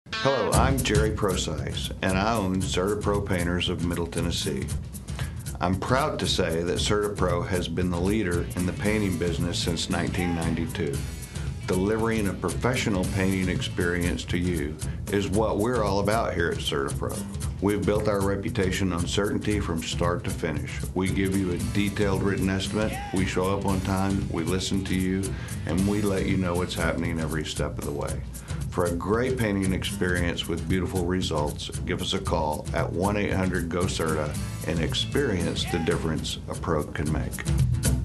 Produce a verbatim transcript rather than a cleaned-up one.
Hello, I'm Jerry Prosise, and I own CertaPro Painters of Middle Tennessee. I'm proud to say that CertaPro has been the leader in the painting business since nineteen ninety-two. Delivering a professional painting experience to you is what we're all about here at CertaPro. We've built our reputation on certainty from start to finish. We give you a detailed written estimate, we show up on time, we listen to you, and we let you know what's happening every step of the way. For a great painting experience with beautiful results, give us a call at one eight hundred go certa and experience the difference a pro can make.